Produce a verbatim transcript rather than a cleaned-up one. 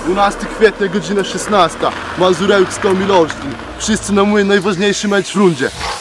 dwunastego kwietnia, godzina szesnasta. Mazurek z Milowski. Wszyscy na mój najważniejszy mecz w rundzie.